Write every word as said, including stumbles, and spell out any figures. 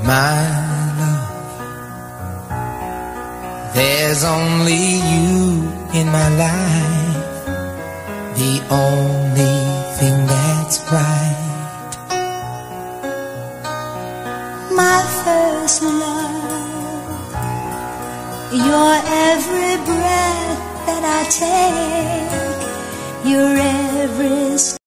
my love. There's only you in my life, the only thing that's right. My first love, your every breath that I take, your every